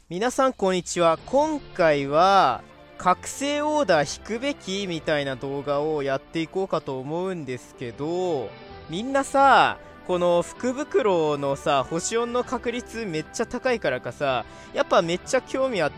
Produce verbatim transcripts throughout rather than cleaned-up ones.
皆さんこんにちは。今回は覚醒オーダー引くべきみたいな動画をやっていこうかと思うんですけど、みんなさ、この福袋のさ星よんの確率めっちゃ高いからかさ、やっぱめっちゃ興味あって、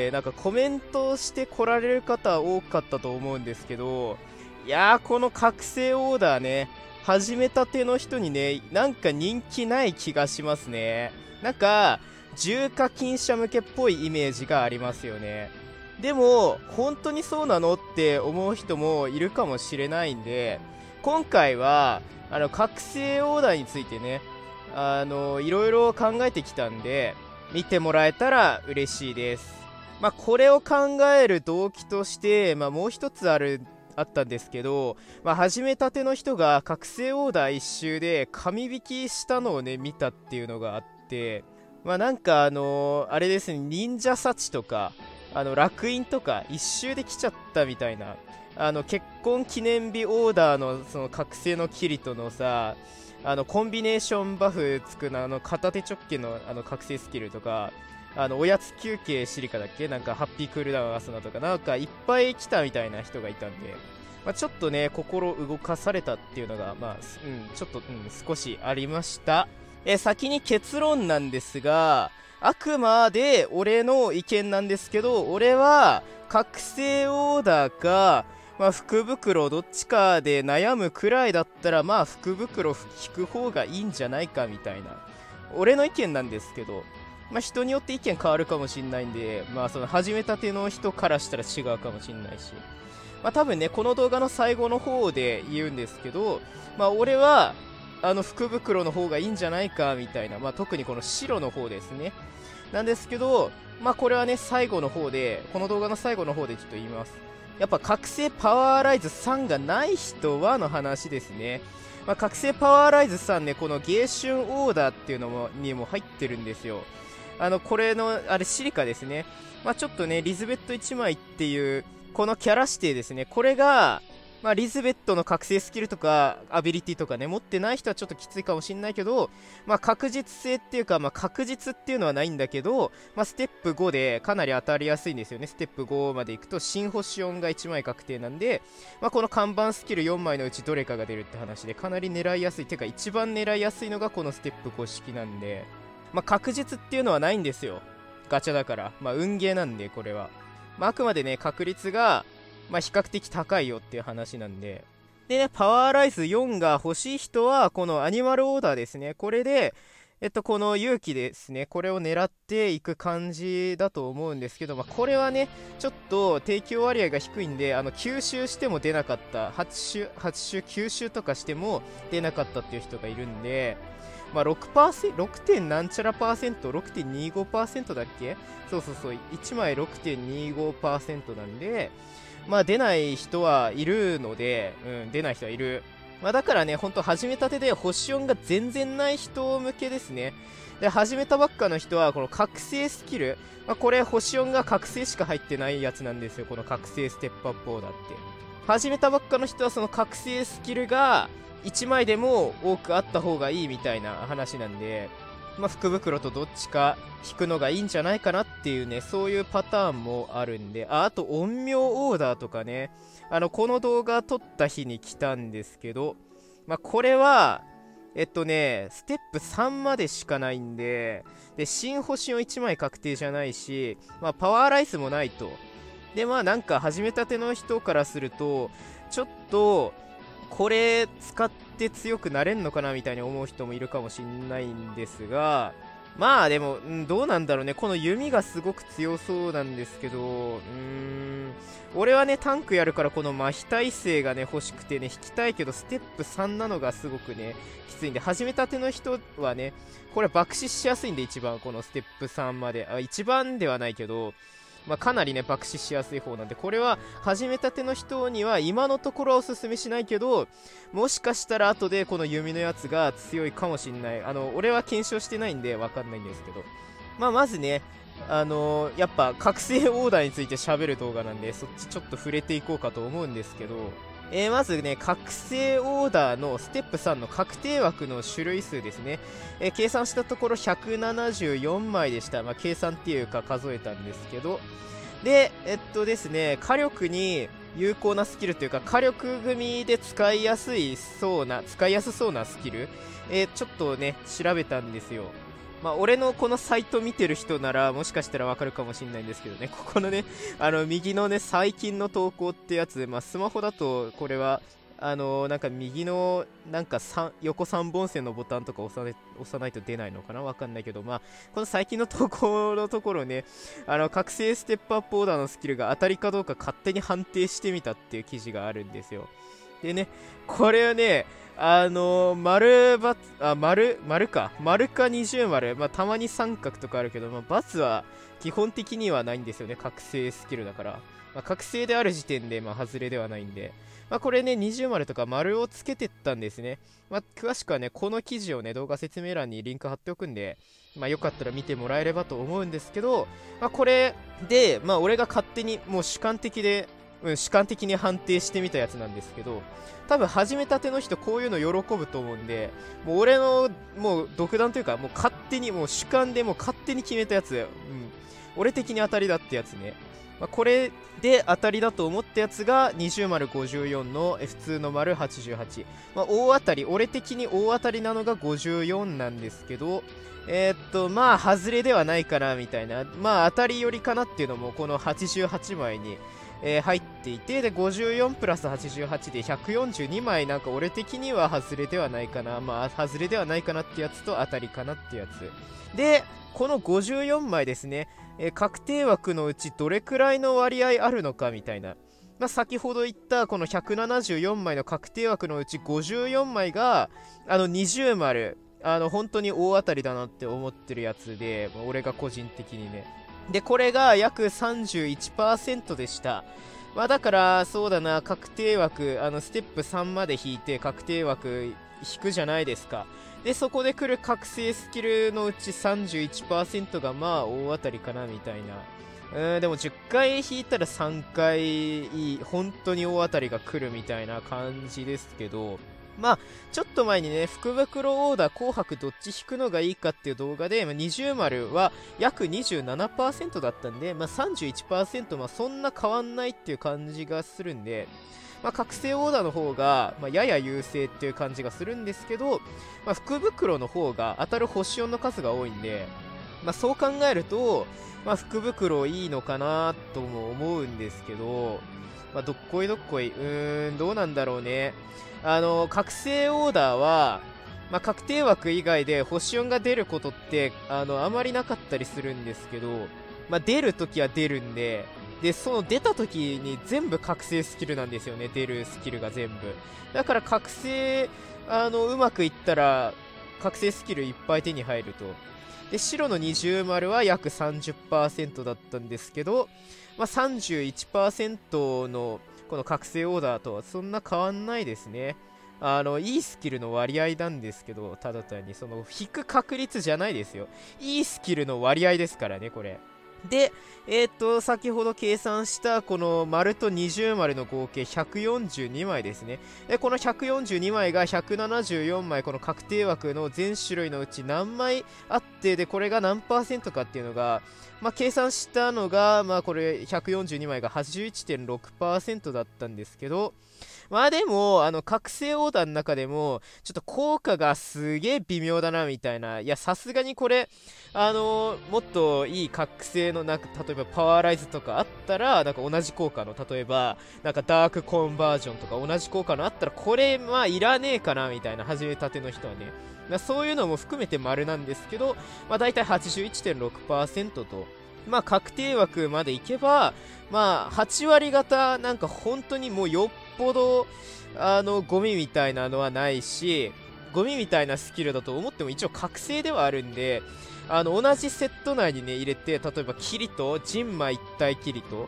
なんかコメントして来られる方多かったと思うんですけど、いやーこの覚醒オーダーね、始めたての人にね、なんか人気ない気がしますね。なんか重課金者向けっぽいイメージがありますよね。でも本当にそうなのって思う人もいるかもしれないんで、今回はあの覚醒オーダーについてね、あのいろいろ考えてきたんで、見てもらえたら嬉しいです。まあこれを考える動機として、まあ、もう一つあるあったんですけど、まあ、始めたての人が覚醒オーダー一周で神引きしたのをね見たっていうのがあって、まあなんかあのー、あれですね、忍者幸とかあの楽印とか一周で来ちゃったみたいな、あの結婚記念日オーダーのその覚醒のキリトのさ、あのコンビネーションバフつくのあの片手直径のあの覚醒スキルとか、あのおやつ休憩シリカだっけ、なんかハッピークールダウンアスナとかなんかいっぱい来たみたいな人がいたんで、まあ、ちょっとね心動かされたっていうのがまあ、うん、ちょっと、うん、少しありました。え先に結論なんですが、あくまで俺の意見なんですけど、俺は覚醒オーダーか、まあ、福袋どっちかで悩むくらいだったら、まあ福袋引く方がいいんじゃないかみたいな俺の意見なんですけど、まあ人によって意見変わるかもしんないんで、まあその始めたての人からしたら違うかもしんないし、まあ多分ねこの動画の最後の方で言うんですけど、まあ俺はあの福袋の方がいいんじゃないかみたいな、まあ特にこの白の方ですねなんですけど、まあこれはね最後の方で、この動画の最後の方でちょっと言います。やっぱ覚醒パワーライズさんがない人はの話ですね。まあ、覚醒パワーライズさんね、この芸春オーダーっていうのもにも入ってるんですよ。あのこれのあれシリカですね。まあちょっとねリズベットいちまいっていうこのキャラ指定ですね、これがまあ、リズベットの覚醒スキルとかアビリティとかね持ってない人はちょっときついかもしんないけど、まあ、確実性っていうか、まあ、確実っていうのはないんだけど、まあ、ステップごでかなり当たりやすいんですよね。ステップごまでいくと新星よんがいちまい確定なんで、まあ、この看板スキルよんまいのうちどれかが出るって話でかなり狙いやすい。てか一番狙いやすいのがこのステップご式なんで、まあ、確実っていうのはないんですよ、ガチャだから。まあ運ゲーなんでこれは、まあ、あくまでね確率がまあ比較的高いよっていう話なんで。でね、パワーライズよんが欲しい人は、このアニマルオーダーですね。これで、えっと、この勇気ですね。これを狙っていく感じだと思うんですけど、まあ、これはね、ちょっと提供割合が低いんで、あの、吸収しても出なかった。はち周、はち周吸収とかしても出なかったっていう人がいるんで、まあ、ろくパーセント、ろく. 点なんちゃらパーセント、ろくてんにじゅうごパーセント だっけ。そうそうそう、いちまい ろくてんにじゅうごパーセント なんで、まあ出ない人はいるので、うん、出ない人はいる。まあだからね、ほんと始めたてで星よんが全然ない人向けですね。で、始めたばっかの人は、この覚醒スキル、まあこれ星よんが覚醒しか入ってないやつなんですよ、この覚醒ステップアップオーダーって。始めたばっかの人はその覚醒スキルがいちまいでも多くあった方がいいみたいな話なんで、まあ、福袋とどっちか引くのがいいんじゃないかなっていうね、そういうパターンもあるんで、あ、あと陰陽オーダーとかね、あの、この動画撮った日に来たんですけど、まあ、これは、えっとね、ステップさんまでしかないんで、で、新星のいちまい確定じゃないし、まあ、パワーライスもないと。で、まあ、なんか始めたての人からすると、ちょっと、これ使って強くなれんのかなみたいに思う人もいるかもしんないんですが、まあでも、うん、どうなんだろうね。この弓がすごく強そうなんですけど、うーん、俺はねタンクやるからこの麻痺耐性がね欲しくてね引きたいけど、ステップさんなのがすごくねきついんで、始めたての人はねこれ爆死しやすいんで、一番このステップさんまで、あ、一番ではないけど、まあ、かなりね爆死しやすい方なんで、これは始めたての人には今のところはおすすめしないけど、もしかしたら後でこの弓のやつが強いかもしんない。あの俺は検証してないんでわかんないんですけど、まあまずね、あのー、やっぱ覚醒オーダーについて喋る動画なんで、そっちちょっと触れていこうかと思うんですけど、 えー、まずね、覚醒オーダーのステップさんの確定枠の種類数ですね。えー、計算したところひゃくななじゅうよんまいでした。まあ、計算っていうか数えたんですけど。で、えっとですね、火力に有効なスキルというか、火力組で使いやすいそうな、使いやすそうなスキル、えー、ちょっとね、調べたんですよ。まあ、俺のこのサイト見てる人なら、もしかしたらわかるかもしれないんですけどね、ここのね、あの、右のね、最近の投稿ってやつ、まあ、スマホだと、これは、あのー、なんか右の、なんか横さんぼん線のボタンとか押さない押さないと出ないのかなわかんないけど、まあ、この最近の投稿のところね、あの、覚醒ステップアップオーダーのスキルが当たりかどうか勝手に判定してみたっていう記事があるんですよ。でね、これはね、あのー、丸バツ、あ、丸、丸か。丸か二重丸。まあ、たまに三角とかあるけど、まあ、バツは基本的にはないんですよね。覚醒スキルだから。まあ、覚醒である時点で、まあ、外れではないんで。まあ、これね、二重丸とか丸をつけてったんですね。まあ、詳しくはね、この記事をね、動画説明欄にリンク貼っておくんで、まあ、よかったら見てもらえればと思うんですけど、まあ、これで、まあ、俺が勝手に、もう主観的で、うん、主観的に判定してみたやつなんですけど、多分始めたての人こういうの喜ぶと思うんで、もう俺のもう独断というか、もう勝手に、もう主観でもう勝手に決めたやつ、うん、俺的に当たりだってやつね。まあ、これで当たりだと思ったやつが二重丸ごじゅうよんの普通の丸はちじゅうはち。まあ、大当たり、俺的に大当たりなのがごじゅうよんなんですけど、えー、っと、まあ、外れではないかな、みたいな。まあ、当たり寄りかなっていうのも、このはちじゅうはちまいに、えー、入っていて、で、ごじゅうよんプラスはちじゅうはちでひゃくよんじゅうにまい、なんか俺的には外れではないかな。まあ、外れではないかなってやつと当たりかなってやつ。で、このごじゅうよんまいですね、えー、確定枠のうちどれくらいの割合あるのかみたいな。まあ、先ほど言ったこのひゃくななじゅうよんまいの確定枠のうちごじゅうよんまいが、あの二重丸、あの本当に大当たりだなって思ってるやつで、俺が個人的にね。で、これが約 さんじゅういちパーセント でした。まあだから、そうだな、確定枠、あの、ステップさんまで引いて確定枠引くじゃないですか。で、そこで来る覚醒スキルのうち さんじゅういちパーセント がまあ大当たりかなみたいな。うーん、でもじゅっかい引いたらさんかい、本当に大当たりが来るみたいな感じですけど、まあ、ちょっと前にね、福袋オーダー紅白どっち引くのがいいかっていう動画で、まあ、二重丸は約 にじゅうななパーセント だったんで、まあ、さんじゅういちパーセント、まあ、そんな変わんないっていう感じがするんで、まあ、覚醒オーダーの方が、まあ、やや優勢っていう感じがするんですけど、まあ、福袋の方が当たる星よんの数が多いんで、まあ、そう考えると、まあ、福袋いいのかなとも思うんですけど、まあ、どっこいどっこい、うーん、どうなんだろうね。あの、覚醒オーダーは、まあ、確定枠以外で星よんが出ることって、あの、あまりなかったりするんですけど、まあ、出るときは出るんで、で、その出たときに全部覚醒スキルなんですよね、出るスキルが全部。だから覚醒、あの、うまくいったら、覚醒スキルいっぱい手に入ると。で、白の二重丸は約 さんじゅっパーセント だったんですけど、まあ、さんじゅういちパーセント のこの覚醒オーダーとはそんな変わんないですね。あの、いいスキルの割合なんですけど、ただ単にその、引く確率じゃないですよ。いいスキルの割合ですからね、これ。で、えー、っと、先ほど計算したこの丸と二重丸の合計ひゃくよんじゅうにまいですね。で、このひゃくよんじゅうにまいがひゃくななじゅうよんまい、この確定枠の全種類のうち何枚あって、で、これが何パーセントかっていうのが、まあ、計算したのが、まあ、これひゃくよんじゅうにまいが はちじゅういってんろくパーセント だったんですけど、まあでも、あの、覚醒オーダーの中でも、ちょっと効果がすげえ微妙だな、みたいな。いや、さすがにこれ、あのー、もっといい覚醒の、なんか、例えばパワーライズとかあったら、なんか同じ効果の、例えば、なんかダークコンバージョンとか同じ効果のあったら、これ、まあ、いらねえかな、みたいな、始めたての人はね。まあ、そういうのも含めて丸なんですけど、まあ、だいたい はちじゅういってんろくパーセント と、まあ、確定枠までいけば、まあ、はち割方、なんか本当にもうよっぽど、あの、ゴミみたいなのはないし、ゴミみたいなスキルだと思っても一応覚醒ではあるんで、あの、同じセット内にね、入れて、例えばキリと、ジンマ一体キリと、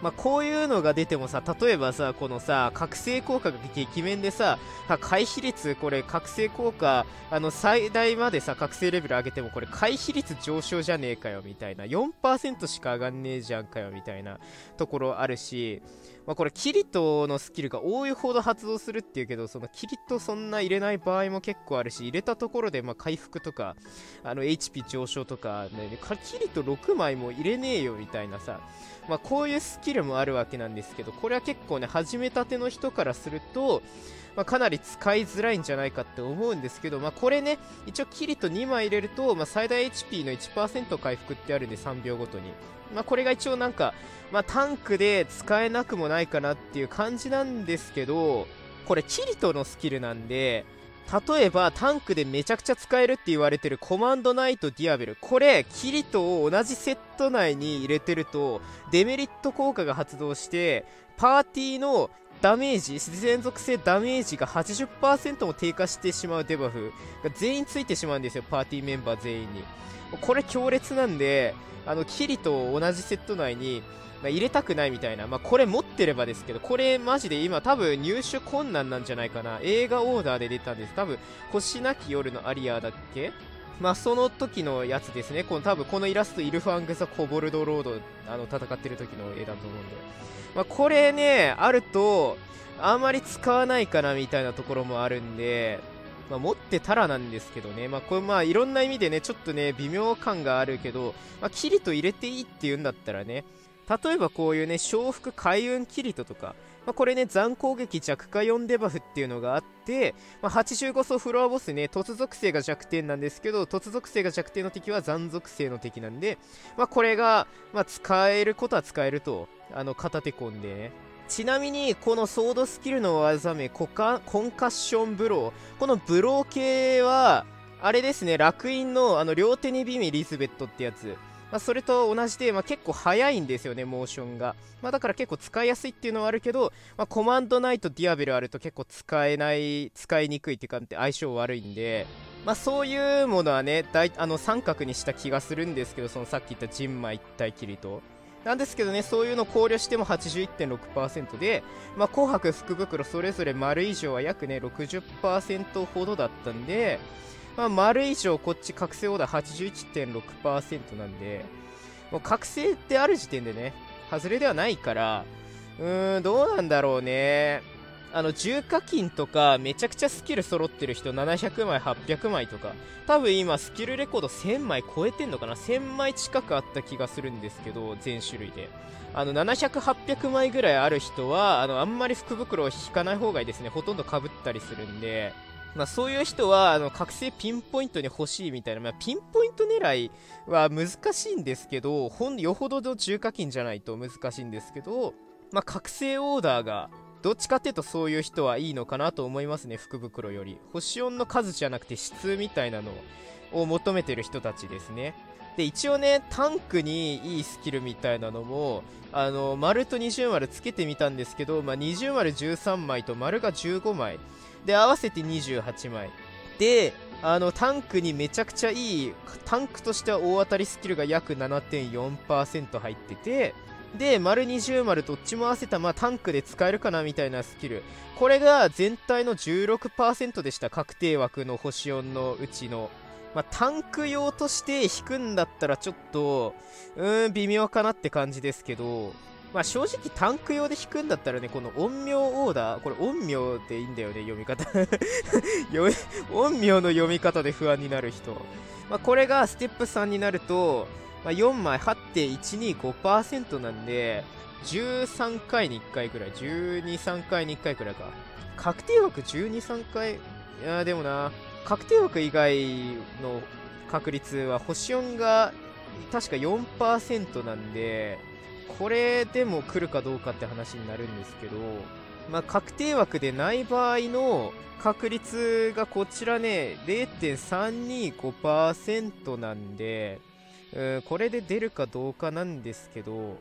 まあ、こういうのが出てもさ、例えばさ、このさ、覚醒効果が激面でさ、回避率、これ、覚醒効果、あの、最大までさ、覚醒レベル上げても、これ、回避率上昇じゃねえかよ、みたいな。よんパーセント しか上がんねえじゃんかよ、みたいなところあるし、まあ、これ、キリトのスキルが多いほど発動するっていうけど、そのキリトそんな入れない場合も結構あるし、入れたところで、まあ、回復とか、あの、エイチピー 上昇とか、ね、キリトろくまいも入れねえよ、みたいなさ、まあ、こういうスキルもあるわけなんですけど、これは結構ね、始めたての人からすると、まあ、かなり使いづらいんじゃないかって思うんですけど、まあ、これね、一応キリトにまい入れると、まあ、最大 エイチピー の いちパーセント 回復ってあるんで、さんびょうごとに。まあ、これが一応なんか、まあ、タンクで使えなくもないかなっていう感じなんですけど、これキリトのスキルなんで、例えばタンクでめちゃくちゃ使えるって言われてるコマンドナイトディアベル、これキリトを同じセット内に入れてるとデメリット効果が発動してパーティーのダメージ、自然属性ダメージが はちじゅっパーセント も低下してしまうデバフが全員ついてしまうんですよ、パーティーメンバー全員に。これ強烈なんで、あのキリトを同じセット内にまあ、入れたくないみたいな。まあ、これ持ってればですけど、これマジで今多分入手困難なんじゃないかな。映画オーダーで出たんです。多分、星なき夜のアリアだっけ。まあ、その時のやつですね。この多分、このイラスト、イルファング・ザ・コボルド・ロード、あの、戦ってる時の絵だと思うんで。まあ、これね、あると、あんまり使わないかなみたいなところもあるんで、まあ、持ってたらなんですけどね。まあ、これまあ、いろんな意味でね、ちょっとね、微妙感があるけど、まあ、キリト入れていいって言うんだったらね、例えばこういうね、昇福開運キリトとか、まあ、これね、残攻撃弱化よんデバフっていうのがあって、まあ、はちじゅうご層フロアボスね、突属性が弱点なんですけど、突属性が弱点の敵は残属性の敵なんで、まあ、これが、まあ、使えることは使えると、あの、片手込んでね。ちなみに、このソードスキルの技名、コカコンカッションブロー。このブロー系は、あれですね、楽印の、あの、両手にビミリズベットってやつ。まあ、それと同じで、まあ、結構速いんですよね、モーションが。まあ、だから結構使いやすいっていうのはあるけど、まあ、コマンドナイトディアベルあると結構使えない、使いにくいっていうか、相性悪いんで、まあ、そういうものはね、大あの三角にした気がするんですけど、そのさっき言ったジンマ一体キリト。なんですけどね、そういうのを考慮しても はちじゅういってんろくパーセント で、まあ、紅白、福袋それぞれ丸以上は約ね、ろくじゅっパーセント ほどだったんで、まあ、丸以上こっち覚醒オーダー はちじゅういってんろくパーセント なんで、もう覚醒ってある時点でね、外れではないから、うーん、どうなんだろうね。あの、重課金とか、めちゃくちゃスキル揃ってる人、ななひゃくまい、はっぴゃくまいとか、多分今、スキルレコードせんまい超えてんのかな ?せん 枚近くあった気がするんですけど、全種類で。あの、ななひゃく、はっぴゃくまいぐらいある人は、あの、あんまり福袋を引かない方がいいですね。ほとんど被ったりするんで、まあ、そういう人は、あの、覚醒ピンポイントに欲しいみたいな、まあ、ピンポイント狙いは難しいんですけど、ほん、よほどの重課金じゃないと難しいんですけど、まあ、覚醒オーダーが、どっちかっていうとそういう人はいいのかなと思いますね、福袋より。星音の数じゃなくて質みたいなのを求めてる人たちですね。で、一応ね、タンクにいいスキルみたいなのも、あの、丸と二重丸つけてみたんですけど、まあ、二重丸じゅうさんまいと丸がじゅうごまい。で、合わせてにじゅうはちまい。で、あの、タンクにめちゃくちゃいい、タンクとしては大当たりスキルが約 ななてんよんパーセント 入ってて、で、丸二重丸どっちも合わせた、まあ、タンクで使えるかなみたいなスキル。これが全体の じゅうろくパーセント でした。確定枠の星よんのうちの。まあ、タンク用として引くんだったらちょっと、うーん、微妙かなって感じですけど、まあ正直タンク用で引くんだったらね、この陰陽オーダー、これ陰陽でいいんだよね、読み方。陰陽の読み方で不安になる人。まあこれがステップさんになると、まあ、よんまい はちてんいちにごパーセント なんで、じゅうさんかいにいっかいくらい、じゅうに、さんかいにいっかいくらいか。確定枠じゅうに、さんかい、いやーでもな、確定枠以外の確率は星よんが確か よんパーセント なんで、これでも来るかどうかって話になるんですけど、まあ、確定枠でない場合の確率がこちらね、れいてんさんにごパーセント なんで、うん、これで出るかどうかなんですけど、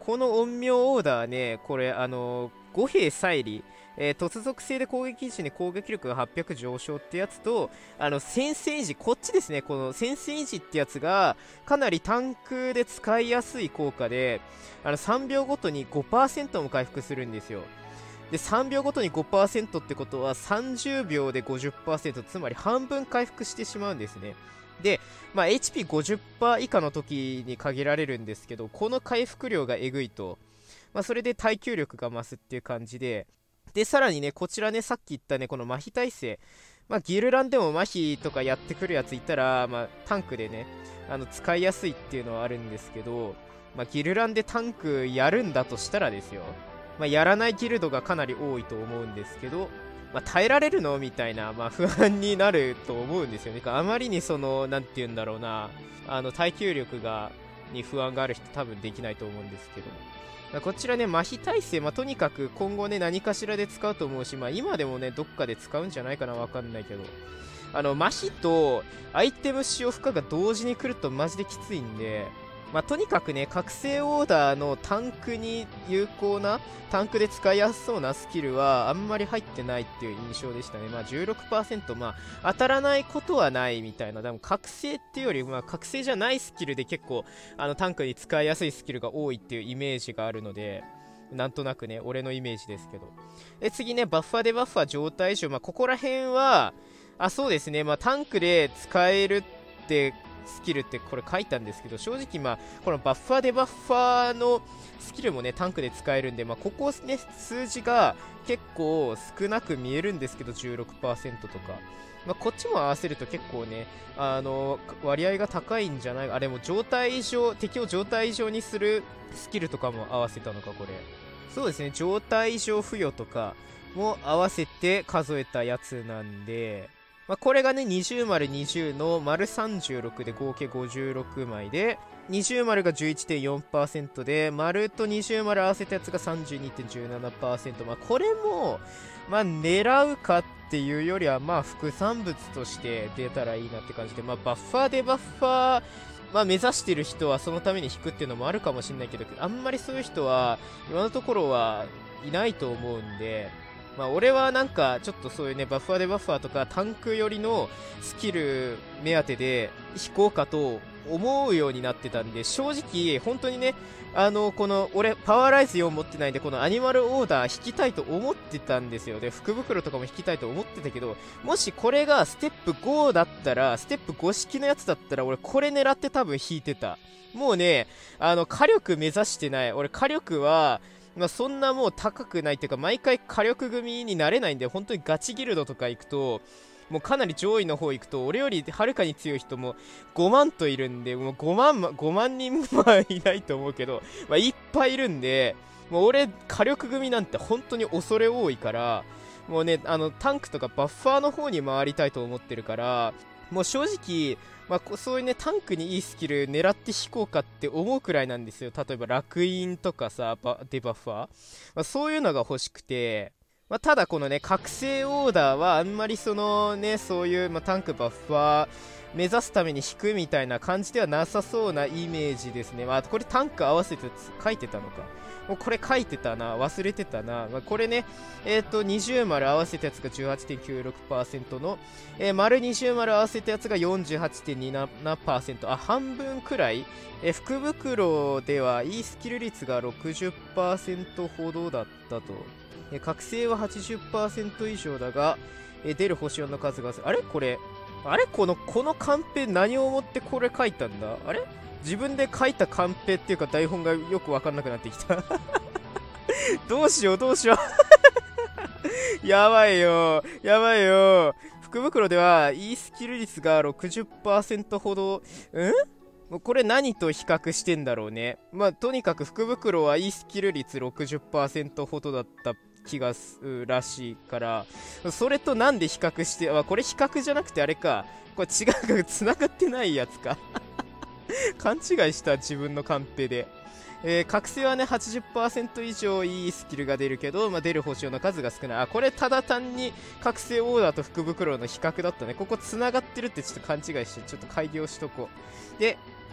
この陰陽オーダーね、これ、あのー、五兵再利、えー、突属性で攻撃時に攻撃力がはっぴゃく上昇ってやつと、あの、先制時、こっちですね、この先制時ってやつが、かなりタンクで使いやすい効果で、あの、さんびょうごとに ごパーセント も回復するんですよ。で、さんびょうごとに ごパーセント ってことは、さんじゅうびょうで ごじゅっパーセント、つまり半分回復してしまうんですね。で、まあ、エイチピーごじゅっパーセント 以下の時に限られるんですけど、この回復量がえぐいと、まあ、それで耐久力が増すっていう感じで、で、さらにね、こちらね、さっき言ったね、この麻痺耐性。まあ、ギルランでも麻痺とかやってくるやついたら、まあ、タンクでね、あの、使いやすいっていうのはあるんですけど、まあ、ギルランでタンクやるんだとしたらですよ。まあ、やらないギルドがかなり多いと思うんですけど、まあ、耐えられるのみたいな、まあ、不安になると思うんですよね。あまりにその、なんて言うんだろうな、あの、耐久力が、に不安がある人多分できないと思うんですけど。こちらね、麻痺耐性、まあ、とにかく今後ね、何かしらで使うと思うし、まあ、今でもね、どっかで使うんじゃないかな、わかんないけど。あの、麻痺とアイテム使用負荷が同時に来るとマジできついんで、まあ、とにかくね、覚醒オーダーのタンクに有効な、タンクで使いやすそうなスキルはあんまり入ってないっていう印象でしたね。まあ、じゅうろくパーセント、まあ、当たらないことはないみたいな。でも、覚醒っていうより、まあ、覚醒じゃないスキルで結構、あの、タンクに使いやすいスキルが多いっていうイメージがあるので、なんとなくね、俺のイメージですけど。で、次ね、バッファーでバッファー状態異常。まあ、ここら辺は、あ、そうですね、まあ、タンクで使えるって、スキルってこれ書いたんですけど、正直まあこのバッファーデバッファーのスキルもねタンクで使えるんで、まあここね数字が結構少なく見えるんですけど じゅうろくパーセント とか、まあこっちも合わせると結構ねあの割合が高いんじゃない。あれも状態異常、敵を状態異常にするスキルとかも合わせたのかこれ。そうですね、状態異常付与とかも合わせて数えたやつなんで、まあ、これがね、にじゅうまるにじゅうの丸さんじゅうろくで合計ごじゅうろくまいで、にじゅうまるが じゅういってんよんパーセント で、丸とにじゅうまる合わせたやつが さんじゅうにてんいちななパーセント。まあ、これも、まあ、狙うかっていうよりは、まあ、副産物として出たらいいなって感じで、まあ、バッファーでバッファー、まあ、目指してる人はそのために引くっていうのもあるかもしれないけど、あんまりそういう人は、今のところはいないと思うんで、まあ俺はなんかちょっとそういうねバッファーでバッファーとかタンク寄りのスキル目当てで引こうかと思うようになってたんで、正直本当にねあのこの俺パワーライズよん持ってないんでこのアニマルオーダー引きたいと思ってたんですよ。で福袋とかも引きたいと思ってたけど、もしこれがステップごだったら、ステップご式のやつだったら俺これ狙って多分引いてた。もうねあの火力目指してない。俺火力はまあそんなもう高くないっていうか、毎回火力組になれないんで、本当にガチギルドとか行くと、もうかなり上位の方行くと、俺よりはるかに強い人もごまんといるんで、もうごまん、ごまん人もまあいないと思うけど、まあいっぱいいるんで、もう俺火力組なんて本当に恐れ多いから、もうね、あのタンクとかバッファーの方に回りたいと思ってるから、もう正直、まあ、そういうね、タンクにいいスキル狙って引こうかって思うくらいなんですよ。例えば、楽印とかさ、バデバッファー。まあ、そういうのが欲しくて、まあ、ただこのね、覚醒オーダーはあんまりそのね、そういう、まあ、タンクバッファー目指すために引くみたいな感じではなさそうなイメージですね。まあ、これタンク合わせて書いてたのか。もうこれ書いてたな。忘れてたな。まあ、これね、えっ、ー、と、にじゅう丸合わせたやつが じゅうはちてんきゅうろくパーセント の、えー、丸にじゅう丸合わせたやつが よんじゅうはちてんにななパーセント。あ、半分くらい。えー、福袋ではいいスキル率が ろくじゅっパーセント ほどだったと。えー、覚醒は はちじゅっパーセント 以上だが、えー、出る星よんの数が、あれこれ、あれこの、このカンペ何をもってこれ書いたんだ。あれ自分で書いたカンペっていうか台本がよくわかんなくなってきた。どうしようどうしよう。やばいよ。やばいよ。福袋では、いいスキル率が ろくじゅっパーセント ほど、んもうこれ何と比較してんだろうね。まあ、とにかく福袋はいいスキル率 ろくじゅっパーセント ほどだった気がするらしいから、それとなんで比較して、あ、これ比較じゃなくてあれか。これ違うか、繋がってないやつか。勘違いした自分のカンペで。えー、覚醒はね はちじゅっパーセント 以上いいスキルが出るけど、まあ、出る星の数が少ない。あ、これただ単に覚醒オーダーと福袋の比較だったね。ここ繋がってるってちょっと勘違いしてちょっと改行しとこう。で、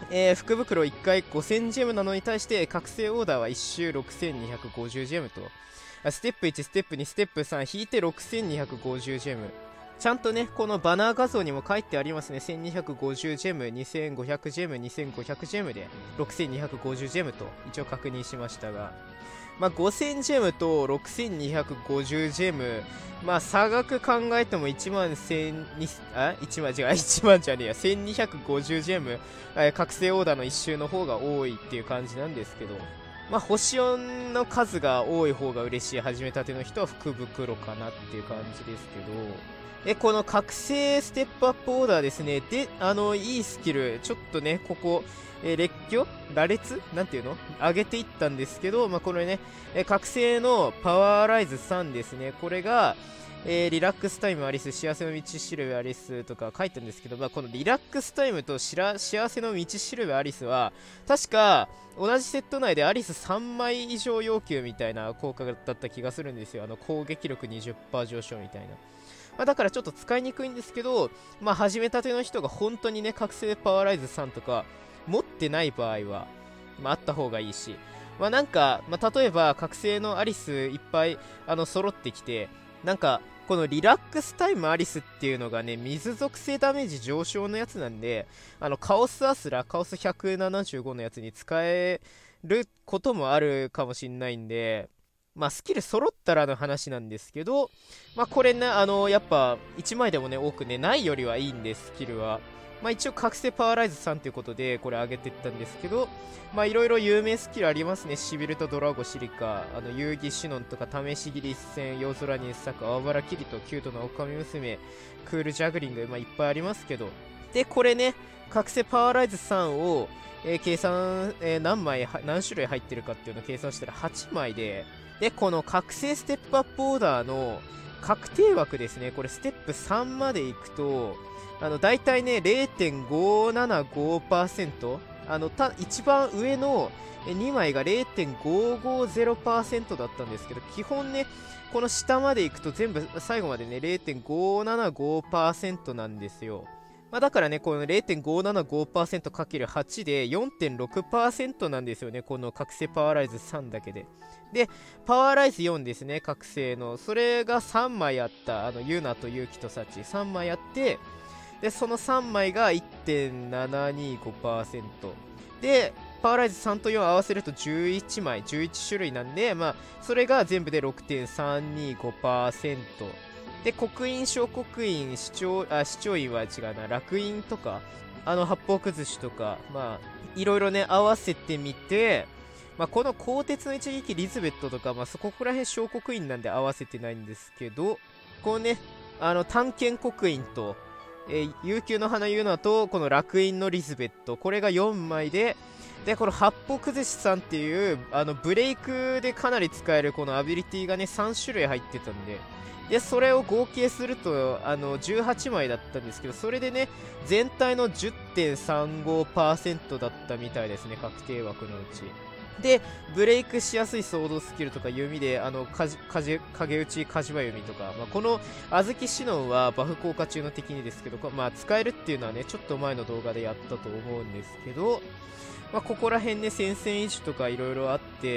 えー、福袋いっかいごせんジェムなのに対して覚醒オーダーはいち周ろくせんにひゃくごじゅうジェムと、ステップいち、ステップに、ステップさん引いてろくせんにひゃくごじゅうジェム。ちゃんとね、このバナー画像にも書いてありますね。せんにひゃくごじゅうジェム、にせんごひゃくジェム、にせんごひゃくジェムでろくせんにひゃくごじゅうジェムと一応確認しましたが、まあ、ごせんジェムとろくせんにひゃくごじゅうジェム、まあ、差額考えてもいちまんせん、あ ?いち 万、違う、いちまんじゃねえや、せんにひゃくごじゅうジェム、えー、覚醒オーダーの一周の方が多いっていう感じなんですけど、まあ、星よんの数が多い方が嬉しい。始めたての人は福袋かなっていう感じですけど、え、この覚醒ステップアップオーダーですね。で、あの、いいスキル、ちょっとね、ここ、えー、列挙羅列なんていうの上げていったんですけど、まあ、これね、えー、覚醒のパワーライズさんですね。これが、えー、リラックスタイムアリス、幸せの道しるべアリスとか書いてるんですけど、まあ、このリラックスタイムとしら幸せの道しるべアリスは、確か、同じセット内でアリスさんまい以上要求みたいな効果だった気がするんですよ。あの、攻撃力 にじゅっパーセント 上昇みたいな。まあ、だからちょっと使いにくいんですけど、まあ、始めたての人が本当にね、覚醒パワーライズさんとか持ってない場合は、まあ、あった方がいいし、まあ、なんか、まあ、例えば覚醒のアリスいっぱいあの揃ってきて、なんか、このリラックスタイムアリスっていうのがね、水属性ダメージ上昇のやつなんで、あの、カオスアスラ、カオスひゃくななじゅうごのやつに使えることもあるかもしんないんで、まあ、スキル揃ったらの話なんですけど、まあ、これね、あの、やっぱ、いちまいでもね、多くね、ないよりはいいんで、スキルは。まあ、一応、覚醒パワーライズさんということで、これ上げていったんですけど、まあ、いろいろ有名スキルありますね。シビルとドラゴシリカ、あの、遊戯シノンとか、試し切り一戦、夜空に咲く、青原キリト、キュートな狼娘、クールジャグリング、まあ、いっぱいありますけど。で、これね、覚醒パワーライズさんを、えー、計算、えー、何枚、何種類入ってるかっていうのを計算したらはちまいで、で、この覚醒ステップアップオーダーの確定枠ですね。これステップさんまで行くと、あの、だいたいね、れいてんごななごパーセント。あの、た、一番上のにまいが れいてんごごゼロパーセント だったんですけど、基本ね、この下まで行くと全部最後までね、れいてんごななごパーセント なんですよ。まあ、だからね、この れいてんごななごパーセントかけるはち で よんてんろくパーセント なんですよね。この覚醒パワーライズさんだけで。で、パワーライズよんですね、覚醒の。それがさんまいあった、あの、ユナとユキとサチ。さんまいあって、で、そのさんまいが いってんななにごパーセント。で、パワーライズさんとよん合わせるとじゅういちまい、じゅういち種類なんで、まあ、それが全部で ろくてんさんにごパーセント。で、刻印、小刻印、視聴、あ、視聴印は違うな、烙印とか、あの、八方崩しとか、まあ、いろいろね、合わせてみて、まあ、この鋼鉄の一撃リズベットとか、まあ、そこら辺小刻印なんで合わせてないんですけど、こうね、あの、探検刻印と、えー、悠久の花ユナと、この烙印のリズベット、これがよんまいで、で、この八方崩しさんっていう、あの、ブレイクでかなり使えるこのアビリティがね、さん種類入ってたんで、で、それを合計すると、あの、じゅうはちまいだったんですけど、それでね、全体の じゅってんさんごパーセント だったみたいですね、確定枠のうち。で、ブレイクしやすいソードスキルとか弓で、あの、かじ、かじ、影打ち、かじば弓とか、まあ、この、あずきシノンはバフ効果中の敵にですけど、まあ、使えるっていうのはね、ちょっと前の動画でやったと思うんですけど、まあ、ここら辺ね、戦線維持とかいろいろあって、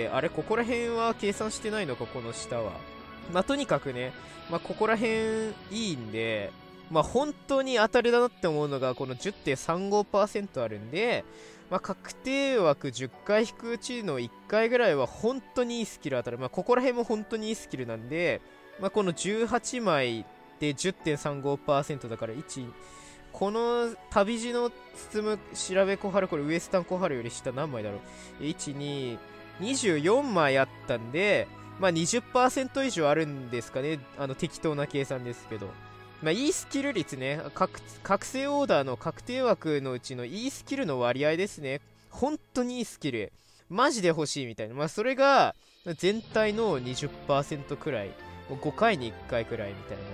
あれ、ここら辺は計算してないのか、この下は。まあ、とにかくね、まあ、ここら辺いいんで、まあ、本当に当たりだなって思うのが、この じゅってんさんごパーセント あるんで、まあ、確定枠じゅっかい引くうちのいっかいぐらいは本当にいいスキル当たる。まあ、ここら辺も本当にいいスキルなんで、まあ、このじゅうはちまいで じゅってんさんごパーセント だからいち、この旅路の包む調べ小春、これウエスタン小春より下何枚だろう ?いち、に、にじゅうよんまいあったんで、まあ にじゅっパーセント 以上あるんですかね。あの適当な計算ですけど。まあいいスキル率ね。覚、覚醒オーダーの確定枠のうちのいいスキルの割合ですね。本当にいいスキル。マジで欲しいみたいな。まあそれが全体の にじゅっパーセント くらい。ごかいにいっかいくらいみたいな。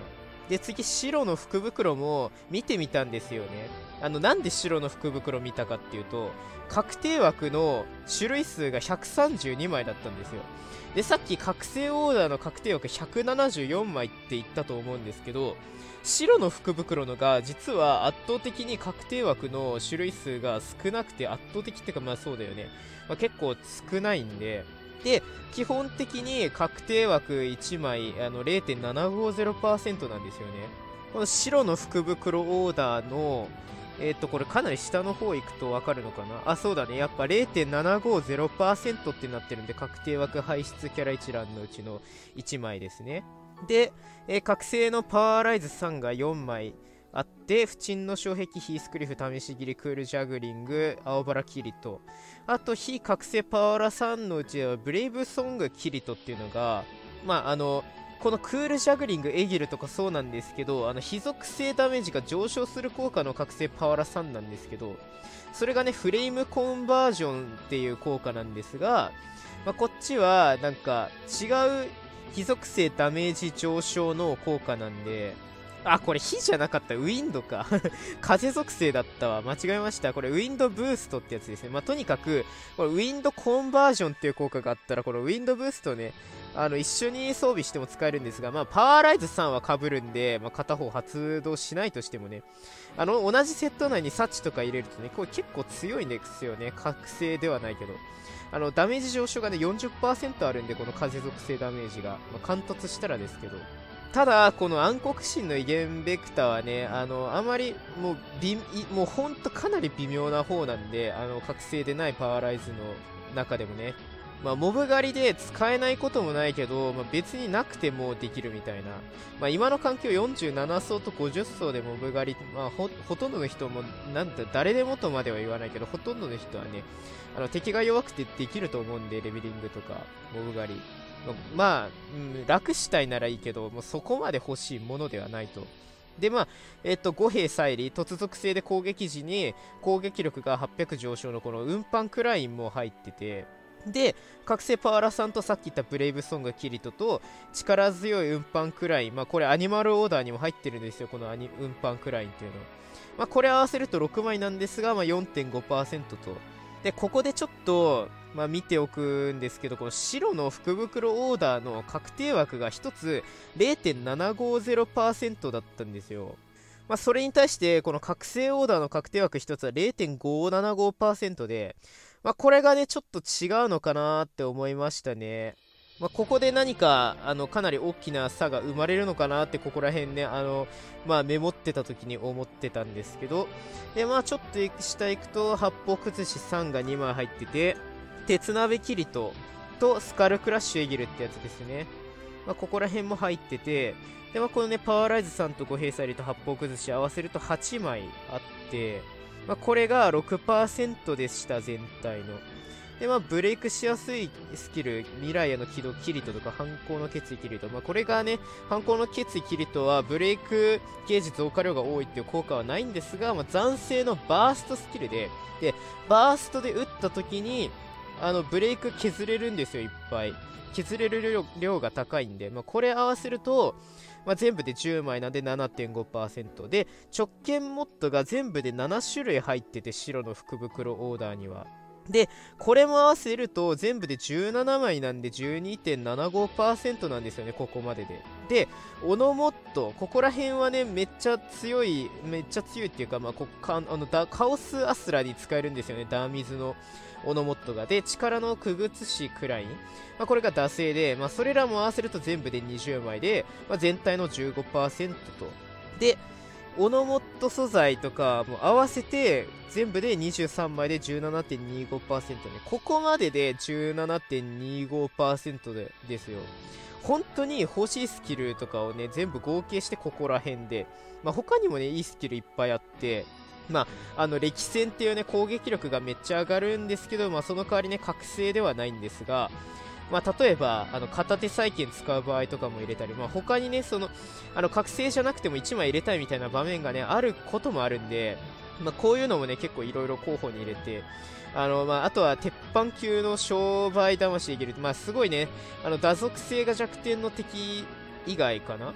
で、次、白の福袋も見てみたんですよね。あの、なんで白の福袋見たかっていうと、確定枠の種類数がひゃくさんじゅうにまいだったんですよ。で、さっき覚醒オーダーの確定枠ひゃくななじゅうよんまいって言ったと思うんですけど、白の福袋のが実は圧倒的に確定枠の種類数が少なくて、圧倒的っていうかまあそうだよね。まあ、結構少ないんで、で、基本的に確定枠いちまい、あの れいてんななごゼロパーセント なんですよね。この白の福袋オーダーの、えっと、これかなり下の方行くとわかるのかなあ、そうだね。やっぱ れいてんななごゼロパーセント ってなってるんで、確定枠排出キャラ一覧のうちのいちまいですね。で、えー、覚醒のパワーライズさんがよんまいあって、不沈の障壁、ヒースクリフ、試し切り、クールジャグリング、青バラキリト。あと、非覚醒パワーラさんのうちは、ブレイブソングキリトっていうのが、まあ、あの、このクールジャグリング、エギルとかそうなんですけど、あの、非属性ダメージが上昇する効果の覚醒パワーラさんなんですけど、それがね、フレームコンバージョンっていう効果なんですが、まあ、こっちは、なんか、違う非属性ダメージ上昇の効果なんで、あ、これ火じゃなかった。ウィンドか。風属性だったわ。間違えました。これウィンドブーストってやつですね。まあ、とにかく、これウィンドコンバージョンっていう効果があったら、このウィンドブーストね、あの、一緒に装備しても使えるんですが、まあ、パワーライズさんは被るんで、まあ、片方発動しないとしてもね、あの、同じセット内にサッチとか入れるとね、これ結構強いんですよね。覚醒ではないけど。あの、ダメージ上昇がね、よんじゅっパーセント あるんで、この風属性ダメージが。まあ、貫突したらですけど。ただ、この暗黒神の威厳ベクターはね、あの、あまり、もう、び、もうほんとかなり微妙な方なんで、あの、覚醒でないパワーライズの中でもね。まあ、モブ狩りで使えないこともないけど、まあ、別になくてもできるみたいな。まあ、今の環境よんじゅうなな層とごじゅっ層でモブ狩り、まあ、ほ、ほとんどの人も、なんだ、誰でもとまでは言わないけど、ほとんどの人はね、あの、敵が弱くてできると思うんで、レベリングとか、モブ狩り。まあ、うん、楽したいならいいけど、もうそこまで欲しいものではないと。で、まあ、えっと、五兵再利、突属性で攻撃時に攻撃力がはっぴゃく上昇のこの運搬クラインも入ってて、で、覚醒パワーラさんとさっき言ったブレイブソングキリトと力強い運搬クライン、まあこれアニマルオーダーにも入ってるんですよ、このアニ運搬クラインっていうの。まあこれ合わせるとろくまいなんですが、まあ よんてんごパーセント と。で、ここでちょっと、まあ見ておくんですけど、この白の福袋オーダーの確定枠がひとつ れいてんななごゼロパーセント だったんですよ。まあそれに対して、この覚醒オーダーの確定枠ひとつは れいてんごななごパーセント で、まあこれがね、ちょっと違うのかなーって思いましたね。まあ、ここで何か、あの、かなり大きな差が生まれるのかなって、ここら辺ね、あの、まあ、メモってた時に思ってたんですけど、で、まあ、ちょっと下行くと、八方崩しさんがにまい入ってて、鉄鍋キリトとスカルクラッシュエギルってやつですね。まあ、ここら辺も入ってて、で、まあ、このね、パワーライズさんと五兵サイリと八方崩し合わせるとはちまいあって、まあ、これが ろくパーセント でした、全体の。で、まあ、ブレイクしやすいスキル、未来への起動キリトとか、反抗の決意キリト。まあ、これがね、反抗の決意キリトは、ブレイクゲージ増加量が多いっていう効果はないんですが、まあ、残性のバーストスキルで、で、バーストで打った時に、あの、ブレイク削れるんですよ、いっぱい。削れる量量が高いんで、まあ、これ合わせると、まあ、全部でじゅうまいなんで ななてんごパーセント で、直剣モッドが全部でなな種類入ってて、白の福袋オーダーには。で、これも合わせると全部でじゅうななまいなんで じゅうにてんななごパーセント なんですよね、ここまでで。で、オノモット、ここら辺はね、めっちゃ強い、めっちゃ強いっていうか、まあ、こかあのダカオスアスラに使えるんですよね、ダーミズのオノモットが。で、力のくぐつしくらい、まあ、これが惰性で、まあ、それらも合わせると全部でにじゅうまいで、まあ、全体の じゅうごパーセント と。で、オノモット素材とかも合わせて全部でにじゅうさんまいで じゅうななてんにごパーセント ね。ここまでで じゅうななてんにごパーセント でですよ。本当に欲しいスキルとかをね、全部合計してここら辺で。まあ、他にもね、いいスキルいっぱいあって、まあ、あの、歴戦っていうね、攻撃力がめっちゃ上がるんですけど、まあ、その代わりね、覚醒ではないんですが、まあ、例えば、あの、片手再建使う場合とかも入れたり、まあ、他にね、その、あの、覚醒じゃなくてもいちまい入れたいみたいな場面がね、あることもあるんで、まあ、こういうのもね、結構いろいろ候補に入れて、あの、まあ、あとは、鉄板級の商売魂できる。まあ、すごいね、あの、打属性が弱点の敵以外かな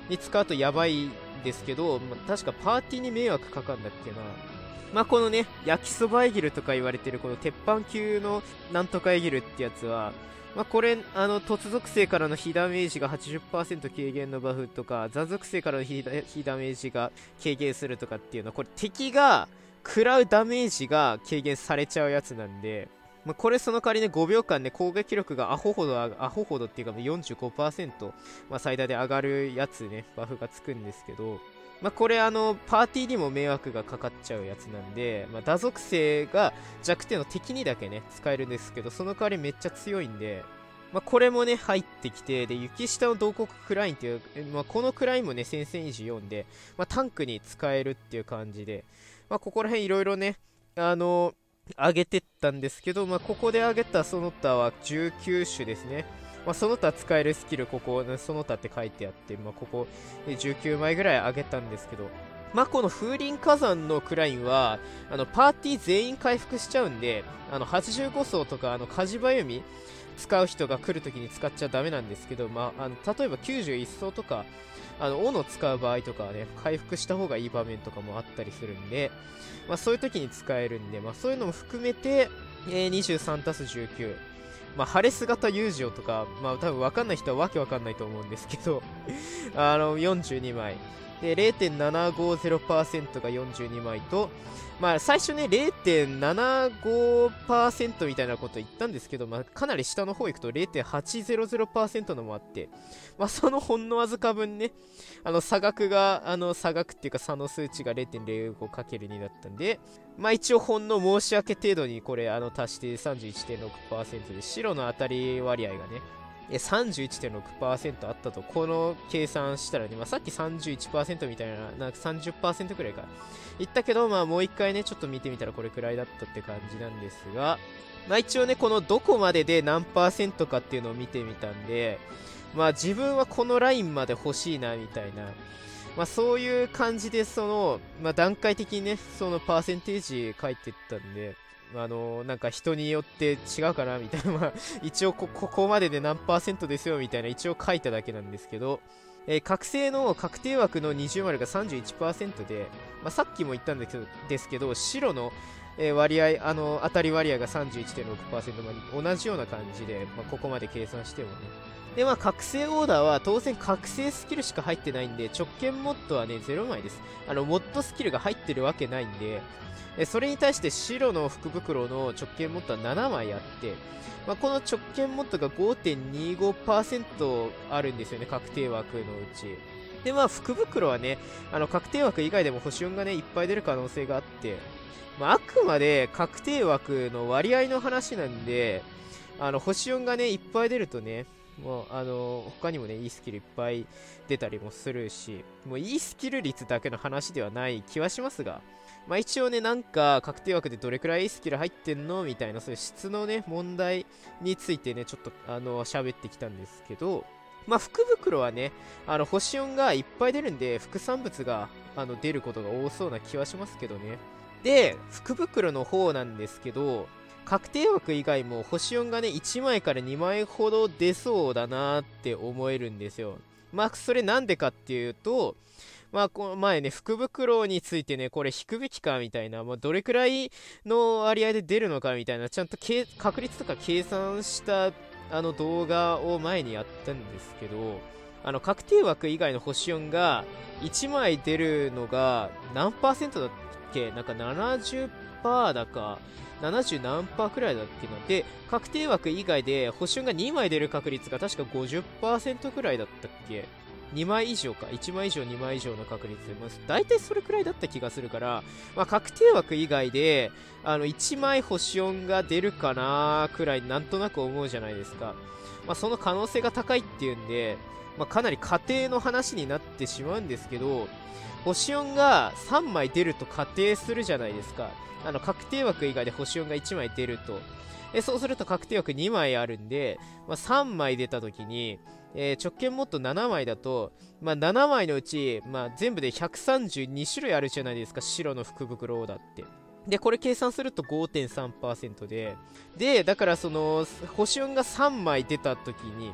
に使うとやばいんですけど、まあ、確かパーティーに迷惑かかんだっけな。まあこのね、焼きそばエギルとか言われてるこの鉄板級のなんとかエギルってやつは、まあこれ、あの、突属性からの非ダメージが はちじゅっパーセント 軽減のバフとか、残属性からの非ダ非ダメージが軽減するとかっていうのは、これ敵が食らうダメージが軽減されちゃうやつなんで、まあ、これその代わりね、ごびょうかんで攻撃力がアホほど、アホほどっていうか よんじゅうごパーセント、まあ、最大で上がるやつね、バフがつくんですけど、まあ、これあの、パーティーにも迷惑がかかっちゃうやつなんで、まあ、打属性が弱点の敵にだけね、使えるんですけど、その代わりめっちゃ強いんで、まあ、これもね、入ってきて、で、雪下の同国クラインっていう、まあ、このクラインもね、戦線維持よんで、まあ、タンクに使えるっていう感じで、まあ、ここら辺いろいろね、あのー、上げてったんですけど、まあ、ここで上げたその他はじゅうきゅう種ですね。まあ、その他使えるスキル、ここ、その他って書いてあって、まあ、ここ、じゅうきゅうまいぐらい上げたんですけど、まあ、この風林火山のクラインは、あの、パーティー全員回復しちゃうんで、あの、はちじゅうご層とか、あの、火事ばゆみ使う人が来るときに使っちゃダメなんですけど、まあ、あの、例えばきゅうじゅういち層とか、あの、斧使う場合とかはね、回復した方がいい場面とかもあったりするんで、まあ、そういう時に使えるんで、まあ、そういうのも含めて、えー、にじゅうさんたすじゅうきゅう。まあ、ハレス型友情とか、まあ、多分わかんない人はわけわかんないと思うんですけど、あの、よんじゅうにまい。で、れいてんななごゼロパーセント がよんじゅうにまいと、まあ、最初ね、れいてんななごパーセント みたいなこと言ったんですけど、まあ、かなり下の方行くと れいてんはちゼロゼロパーセント のもあって、まあ、そのほんのわずか分ね、あの、差額が、あの、差額っていうか差の数値が れいてんぜろごかけるに だったんで、まあ、一応ほんの申し訳程度にこれ、あの、足して さんじゅういってんろくパーセント で、白の当たり割合がね、さんじゅういってんろくパーセント あったと、この計算したらね、まあ、さっき さんじゅういちパーセント みたいな、なんか さんじゅっパーセント くらいか言ったけど、まあもう一回ね、ちょっと見てみたらこれくらいだったって感じなんですが、まあ一応ね、このどこまでで何パーセントかっていうのを見てみたんで、まあ自分はこのラインまで欲しいな、みたいな、まあそういう感じで、その、まあ段階的にね、そのパーセンテージ書いてったんで、あのー、なんか人によって違うかなみたいな、まあ、一応こ、ここまでで何パーセントですよみたいな、一応書いただけなんですけど、えー、覚醒の確定枠の二重丸が さんじゅういちパーセント で、まあ、さっきも言ったんですけど、ですけど白の、えー、割合、あの、当たり割合が さんじゅういってんろくパーセント、まあ、同じような感じで、まあ、ここまで計算してもね。で、まあ、覚醒オーダーは当然覚醒スキルしか入ってないんで、直径モッドはね、ゼロまいです。あの、モッドスキルが入ってるわけないんで、えそれに対して白の福袋の直径モッドはななまいあって、まあ、この直径モッドが ごてんにごパーセント あるんですよね、確定枠のうち。で、まあ、福袋はね、あの、確定枠以外でも星よんがね、いっぱい出る可能性があって、まあ、あくまで確定枠の割合の話なんで、あの、星よんがね、いっぱい出るとね、もう、あの、他にもね、いいスキルいっぱい出たりもするし、もういいスキル率だけの話ではない気はしますが、まあ一応ね、なんか確定枠でどれくらいいいスキル入ってんのみたいな、そういう質のね、問題についてね、ちょっと、あの、喋ってきたんですけど、まあ福袋はね、あの、星よんがいっぱい出るんで、副産物が、あの、出ることが多そうな気はしますけどね。で、福袋の方なんですけど、確定枠以外も星よんがね、いちまいからにまいほど出そうだなって思えるんですよ。まあ、それなんでかっていうと、まあ、この前ね、福袋についてね、これ引くべきかみたいな、まあ、どれくらいの割合で出るのかみたいな、ちゃんと確率とか計算したあの動画を前にやったんですけど、あの、確定枠以外の星よんがいちまい出るのが何パーセントだっけ？なんか ななじゅっパーセント だか、ななじゅう何パーくらいだっけな。で、確定枠以外で星よんがにまい出る確率が確か ごじゅっパーセント くらいだったっけ？にまい以上か。いちまい以上、にまい以上の確率で、まあ、大体それくらいだった気がするから、まあ、確定枠以外で、あの、いちまい星よんが出るかなくらい、なんとなく思うじゃないですか。まあ、その可能性が高いっていうんで、まあ、かなり仮定の話になってしまうんですけど、星よんがさんまい出ると仮定するじゃないですか。あの、確定枠以外で星よんがいちまい出ると。えそうすると確定枠にまいあるんで、まあ、さんまい出た時に、えー、直径モッドななまいだと、まあ、ななまいのうち、まあ、全部でひゃくさんじゅうにしゅるいあるじゃないですか、白の福袋オーダーって。で、これ計算すると ごてんさんパーセント で、で、だからその、星よんがさんまい出た時に、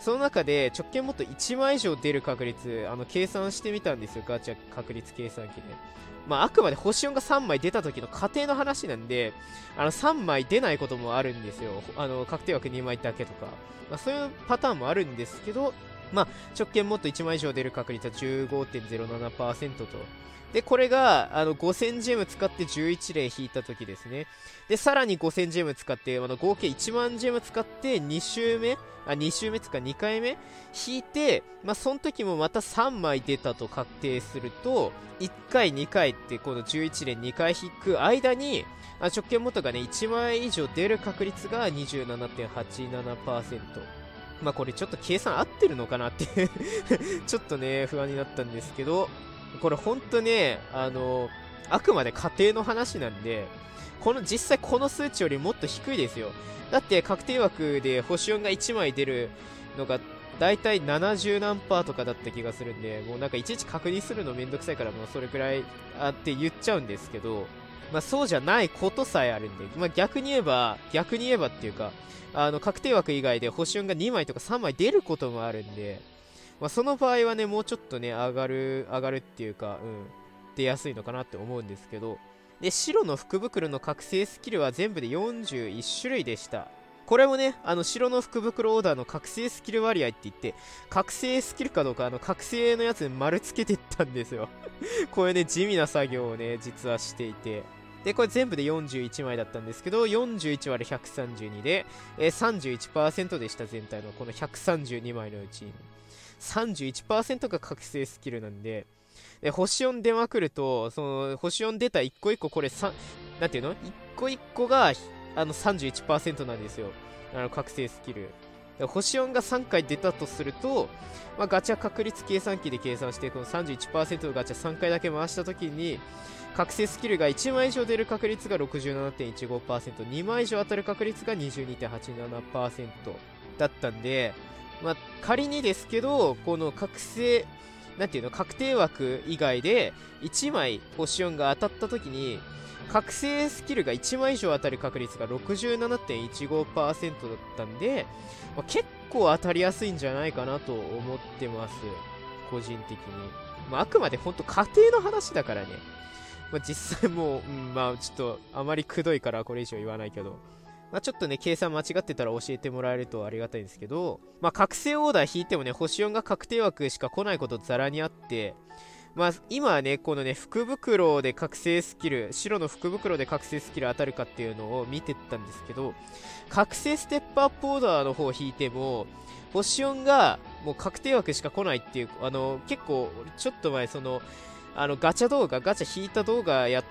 その中で直径もっといちまい以上出る確率、あの、計算してみたんですよ。ガチャ確率計算機で。まあ、あくまで星よんがさんまい出た時の仮定の話なんで、あの、さんまい出ないこともあるんですよ。あの、確定枠にまいだけとか。まあ、そういうパターンもあるんですけど、まあ、直径もっといちまい以上出る確率は じゅうごてんゼロななパーセント と。で、これが、あの、ごせんジェム使ってじゅういちれい引いた時ですね。で、さらにごせんジェム使って、あの、合計いちまんジェム使ってに周目、あ、に周目つかにかいめ引いて、まあ、その時もまたさんまい出たと確定すると、いっかい、にかいってこのじゅういちれんにかい引く間に、あ直径元がね、いちまい以上出る確率が にじゅうななてんはちななパーセント。まあ、これちょっと計算合ってるのかなってちょっとね、不安になったんですけど、これほんとね、あの、あくまで仮定の話なんで、この、実際この数値よりもっと低いですよ。だって確定枠で星よんがいちまい出るのが、だいたいななじゅう何パーとかだった気がするんで、もうなんかいちいち確認するのめんどくさいからもうそれくらいあって言っちゃうんですけど、まあそうじゃないことさえあるんで、まあ逆に言えば、逆に言えばっていうか、あの確定枠以外で星よんがにまいとかさんまい出ることもあるんで、まあ、その場合はね、もうちょっとね、上がる、上がるっていうか、うん、出やすいのかなって思うんですけど、で、白の福袋の覚醒スキルは全部でよんじゅういっしゅるいでした。これもね、あの、白の福袋オーダーの覚醒スキル割合って言って、覚醒スキルかどうか、あの、覚醒のやつに丸つけてったんですよ。こういうね、地味な作業をね、実はしていて。で、これ全部でよんじゅういちまいだったんですけど、よんじゅういち割るひゃくさんじゅうにで、えー、さんじゅういちパーセント でした、全体のこのひゃくさんじゅうにまいのうちに。さんじゅういちパーセント が覚醒スキルなんで、で星よん出まくると、その、星よん出た一個一個、これさ、なんていうの一個一個が、あの、さんじゅういちパーセント なんですよ。あの、覚醒スキル。で星よんがさんかい出たとすると、まあ、ガチャ確率計算機で計算して、この さんじゅういちパーセント のガチャさんかいだけ回したときに、覚醒スキルがいちまい以上出る確率が ろくじゅうななてんいちごパーセント、にまい以上当たる確率が にじゅうにてんはちななパーセント だったんで、まあ、仮にですけど、この覚醒、なんていうの、確定枠以外でいちまい星よんが当たった時に、覚醒スキルがいちまい以上当たる確率が ろくじゅうななてんいちごパーセント だったんで、まあ、結構当たりやすいんじゃないかなと思ってます。個人的に。まあ、あくまで本当家庭の話だからね。まあ、実際もう、うん、まあちょっとあまりくどいからこれ以上言わないけど。まあ、ちょっとね、計算間違ってたら教えてもらえるとありがたいんですけど、まあ、覚醒オーダー引いてもね、星よんが確定枠しか来ないことザラにあって、まあ、今はね、このね、福袋で覚醒スキル、白の福袋で覚醒スキル当たるかっていうのを見てったんですけど、覚醒ステップアップオーダーの方を引いても、星よんがもう確定枠しか来ないっていう、あの、結構、ちょっと前、その、あの、ガチャ動画、ガチャ引いた動画やって、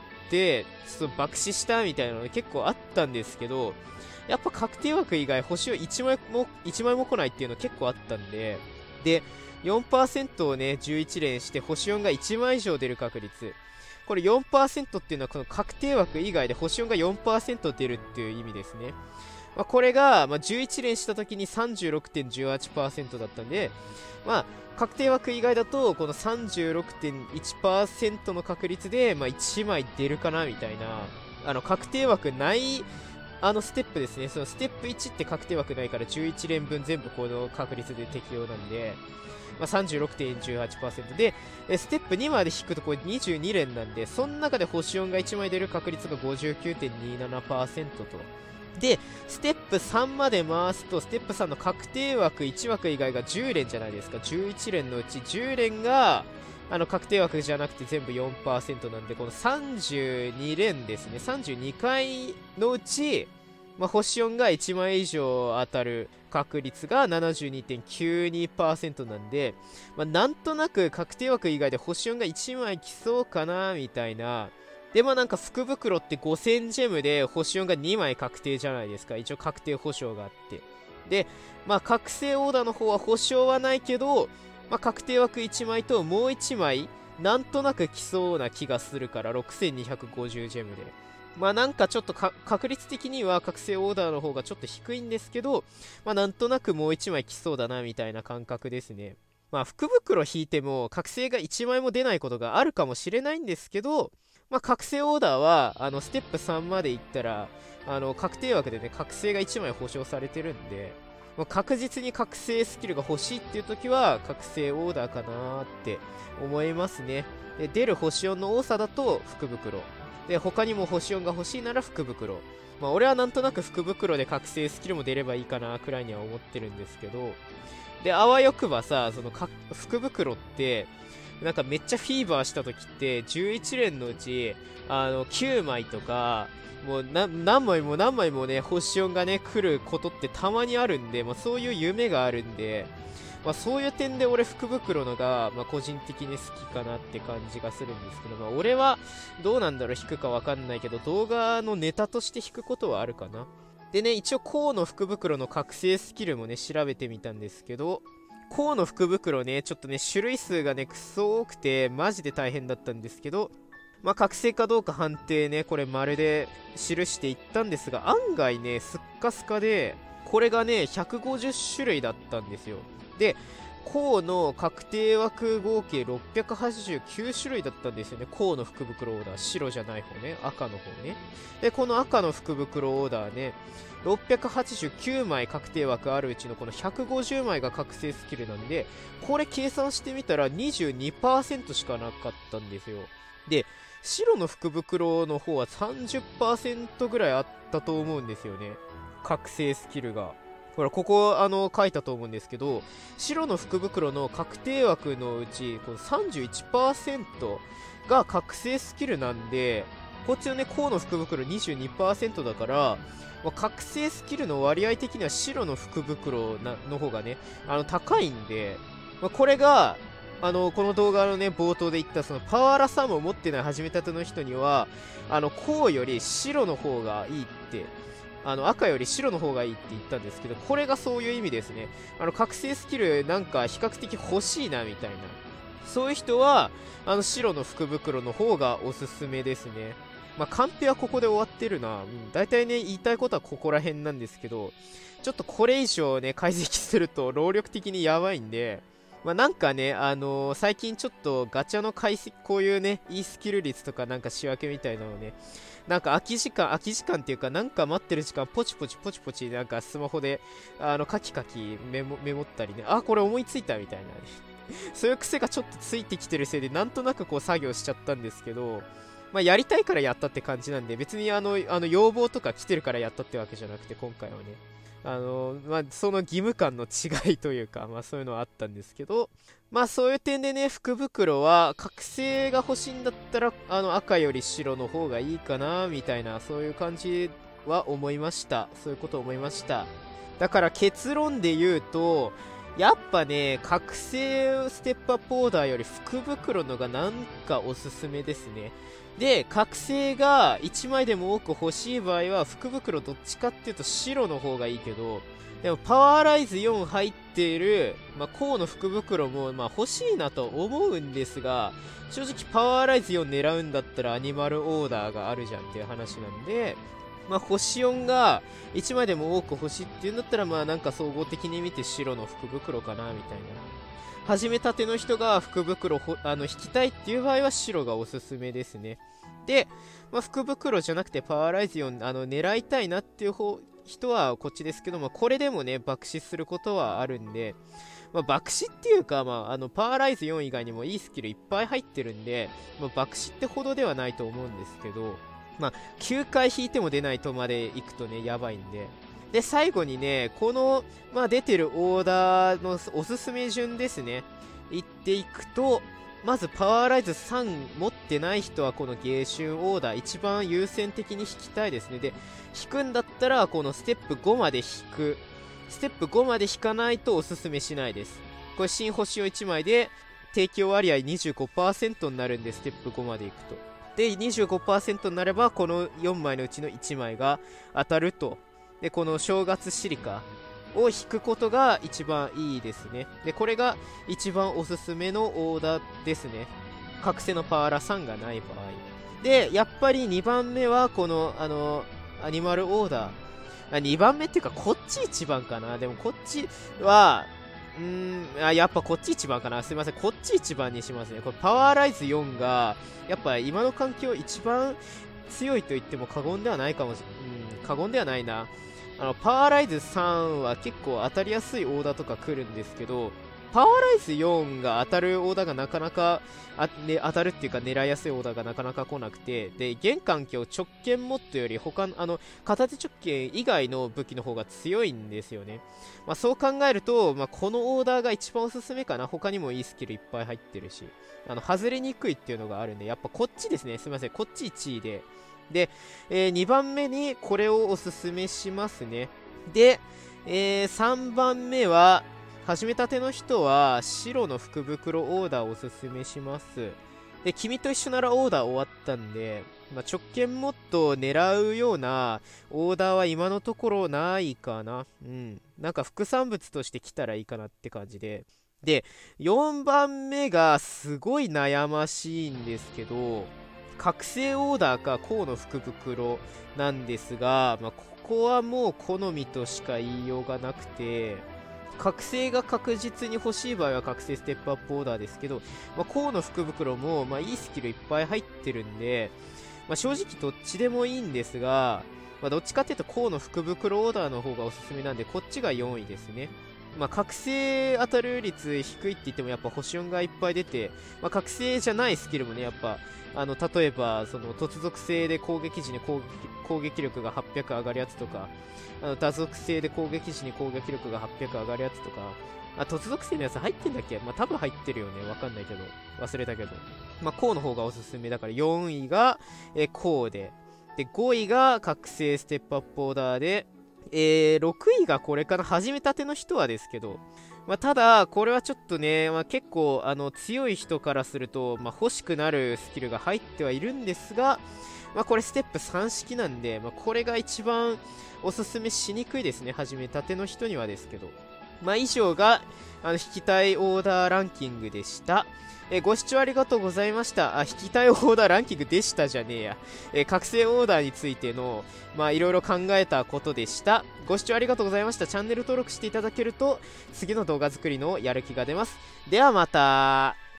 ちょっと爆死したみたいなの結構あったんですけど、やっぱ確定枠以外星をいちまいも、いちまいも来ないっていうの結構あったんで、で、よんパーセント をね、じゅういち連して星よんがいちまい以上出る確率。これ よんパーセント っていうのはこの確定枠以外で星よんが よんパーセント 出るっていう意味ですね。まあ、これが、まあ、じゅういち連した時に さんじゅうろくてんいちはちパーセント だったんで、まあ、確定枠以外だと、この さんじゅうろくてんいちパーセント の確率で、まあ、いちまい出るかな、みたいな。あの、確定枠ない、あのステップですね。そのステップいちって確定枠ないからじゅういち連分全部この確率で適用なんで、まあ、さんじゅうろくてんいちはちパーセント で、ステップにまで引くとこれにじゅうに連なんで、その中で星よんがいちまい出る確率が ごじゅうきゅうてんにななパーセント と。で、ステップさんまで回すと、ステップさんの確定枠いち枠以外がじゅう連じゃないですか。じゅういち連のうちじゅう連が、あの、確定枠じゃなくて全部 よんパーセント なんで、このさんじゅうに連ですね。さんじゅうに回のうち、まあ、星よんがいちまい以上当たる確率が ななじゅうにてんきゅうにパーセント なんで、まあ、なんとなく確定枠以外で星よんがいちまい来そうかな、みたいな。でもなんか福袋ってごせんジェムで星よんがにまい確定じゃないですか。一応確定保証があって。で、まあ覚醒オーダーの方は保証はないけど、まあ確定枠いちまいともういちまい、なんとなく来そうな気がするから、ろくせんにひゃくごじゅうジェムで。まあなんかちょっと確率的には覚醒オーダーの方がちょっと低いんですけど、まあなんとなくもういちまい来そうだなみたいな感覚ですね。まあ福袋引いても覚醒がいちまいも出ないことがあるかもしれないんですけど、まあ覚醒オーダーはあのステップさんまで行ったら、あの確定枠でね、覚醒がいちまい保証されてるんで、 まあ、確実に覚醒スキルが欲しいっていう時は覚醒オーダーかなーって思いますね。で、出る星よんの多さだと福袋。で、他にも星よんが欲しいなら福袋。まあ俺はなんとなく福袋で覚醒スキルも出ればいいかなくらいには思ってるんですけど、で、あわよくばさ、そのか福袋って、なんかめっちゃフィーバーした時って、じゅういち連のうち、あの、きゅうまいとか、もうな何枚も何枚もね、星よんがね、来ることってたまにあるんで、まあそういう夢があるんで、まあそういう点で俺福袋のが、まあ個人的に好きかなって感じがするんですけど、まあ俺はどうなんだろう、弾くかわかんないけど、動画のネタとして弾くことはあるかな。でね、一応コウの福袋の覚醒スキルもね、調べてみたんですけど、コウの福袋ね、ちょっとね、種類数がね、クソ多くて、マジで大変だったんですけど、まあ、覚醒かどうか判定ね、これ丸で記していったんですが、案外ね、スッカスカで、これがね、ひゃくごじゅっ種類だったんですよ。で、コウの確定枠合計ろっぴゃくはちじゅうきゅう種類だったんですよね。コウの福袋オーダー。白じゃない方ね。赤の方ね。で、この赤の福袋オーダーね、ろっぴゃくはちじゅうきゅうまい確定枠あるうちのこのひゃくごじゅうまいが覚醒スキルなんで、これ計算してみたら にじゅうにパーセント しかなかったんですよ。で、白の福袋の方は さんじゅっパーセント ぐらいあったと思うんですよね。覚醒スキルが。ほら、ここ、あの、書いたと思うんですけど、白の福袋の確定枠のうち、この さんじゅういちパーセント が覚醒スキルなんで、こっちのね、コウの福袋 にじゅうにパーセント だから、まあ、覚醒スキルの割合的には白の福袋なの方がね、あの、高いんで、まあ、これが、あの、この動画のね、冒頭で言った、その、パワーラサムを持ってない始めたての人には、あの、コウより白の方がいいって、あの、赤より白の方がいいって言ったんですけど、これがそういう意味ですね。あの、覚醒スキルなんか比較的欲しいな、みたいな。そういう人は、あの、白の福袋の方がおすすめですね。まあ、カンペはここで終わってるな。うん、大体ね、言いたいことはここら辺なんですけど、ちょっとこれ以上ね、解析すると労力的にやばいんで、まあ、なんかね、あのー、最近ちょっとガチャの解析、こういうね、いいスキル率とかなんか仕分けみたいなのをね、なんか空き時間、空き時間っていうか、なんか待ってる時間、ポチポチポチポチ、なんかスマホで、あの、カキカキメモ、メモったりね、あ、これ思いついたみたいなね。そういう癖がちょっとついてきてるせいで、なんとなくこう作業しちゃったんですけど、まあ、やりたいからやったって感じなんで、別にあの、あの、要望とか来てるからやったってわけじゃなくて、今回はね。あの、まあ、その義務感の違いというか、まあ、そういうのはあったんですけど、まあ、そういう点でね、福袋は、覚醒が欲しいんだったら、あの、赤より白の方がいいかな、みたいな、そういう感じは思いました。そういうことを思いました。だから結論で言うと、やっぱね、覚醒ステップアップオーダーより福袋のがなんかおすすめですね。で、覚醒がいちまいでも多く欲しい場合は、福袋どっちかっていうと白の方がいいけど、でもパワーライズよん入っている、まあ、コウの福袋も、まあ、欲しいなと思うんですが、正直パワーライズよん狙うんだったらアニマルオーダーがあるじゃんっていう話なんで、まあ、星よんがいちまいでも多く欲しいっていうんだったら、まあなんか総合的に見て白の福袋かなみたいな。始めたての人が福袋ほあの引きたいっていう場合は白がおすすめですね。で、まあ、福袋じゃなくてパワーライズよんあの狙いたいなっていう方人はこっちですけども、これでもね爆死することはあるんで、まあ、爆死っていうか、まあ、あのパワーライズよん以外にもいいスキルいっぱい入ってるんで、まあ、爆死ってほどではないと思うんですけど、まあ、きゅうかい引いても出ないとまで行くとねやばいんで、で最後にねこの、まあ、出てるオーダーのおすすめ順ですね言っていくと、まずパワーライズさん持ってない人はこの芸春オーダー一番優先的に引きたいですね。で引くんだったらこのステップごまで引く、ステップごまで引かないとおすすめしないです。これ新星をいちまいで提供割合 にじゅうごパーセント になるんで、ステップごまでいくとで にじゅうごパーセント になればこのよんまいのうちのいちまいが当たると。でこの正月シリカを引くことが一番いいですね。でこれが一番おすすめのオーダーですね、覚醒のパワーラさんがない場合で。やっぱりにばんめはこのあのアニマルオーダー、あにばんめっていうかこっちいちばんかな。でもこっちはうーんあやっぱこっちいちばんかな。すいません、こっちいちばんにしますね。これパワーライズよんがやっぱ今の環境一番強いと言っても過言ではないかもしれない、うん、過言ではないな。 あの、パワーライズさんは結構当たりやすいオーダーとか来るんですけど、パワーライズよんが当たるオーダーがなかなか、あね、当たるっていうか狙いやすいオーダーがなかなか来なくて、で、現環境直剣モッドより他の、あの、片手直剣以外の武器の方が強いんですよね。まあそう考えると、まあこのオーダーが一番おすすめかな。他にもいいスキルいっぱい入ってるし、あの、外れにくいっていうのがあるんで、やっぱこっちですね。すみません。こっちいちいで。で、えー、にばんめにこれをおすすめしますね。で、えー、さんばんめは、始めたての人は白の福袋オーダーをおすすめします。で、君と一緒ならオーダー終わったんで、まあ、直剣モッドを狙うようなオーダーは今のところないかな。うん。なんか副産物として来たらいいかなって感じで。で、よんばんめがすごい悩ましいんですけど、覚醒オーダーか河野福袋なんですが、まあ、ここはもう好みとしか言いようがなくて、覚醒が確実に欲しい場合は覚醒ステップアップオーダーですけど、まあ、河野福袋も、まあ、いいスキルいっぱい入ってるんで、まあ、正直どっちでもいいんですが、まあ、どっちかっていうと河野福袋オーダーの方がおすすめなんで、こっちがよんいですね。まあ、覚醒当たる率低いって言ってもやっぱ星よんがいっぱい出て、まあ、覚醒じゃないスキルもね、やっぱ、あの、例えば、その、突属性で攻撃時に攻撃攻撃力がはっぴゃく上がるやつとか、あの、多属性で攻撃時に攻撃力がはっぴゃく上がるやつとか、あ、突属性のやつ入ってんだっけ？まあ、多分入ってるよね。わかんないけど。忘れたけど。まあ、こうの方がおすすめだから、よんいが、え、こうで。で、ごいが覚醒ステップアップオーダーで、えー、ろくいがこれかな。始めたての人はですけど、まあ、ただ、これはちょっとね、まあ、結構、あの、強い人からすると、まあ、欲しくなるスキルが入ってはいるんですが、まあ、これステップさん式なんで、まあ、これが一番おすすめしにくいですね。始めたての人にはですけど。まあ、以上が、あの、引きたいオーダーランキングでした。えー、ご視聴ありがとうございました。あ、引きたいオーダーランキングでしたじゃねえや。えー、覚醒オーダーについての、まあ、いろいろ考えたことでした。ご視聴ありがとうございました。チャンネル登録していただけると、次の動画作りのやる気が出ます。ではまた。